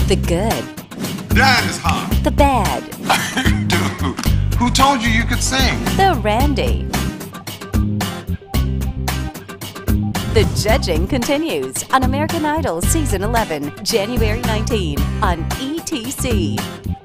The good. That is hot. The bad. Dude, who told you you could sing? The Randy. The judging continues on American Idol Season 11, January 19 on ETC.